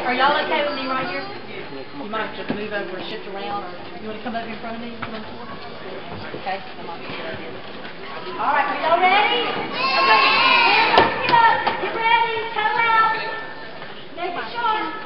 Are y'all okay with me right here? You might have to move over and shift around, or you want to come up in front of me? Come on forward. Okay, come on. All right, are y'all ready? Okay, hands up, get up. Get ready, toe out. Make it short.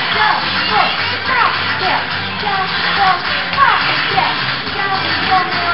Go, go, go, go, go, go, go, go, go, go,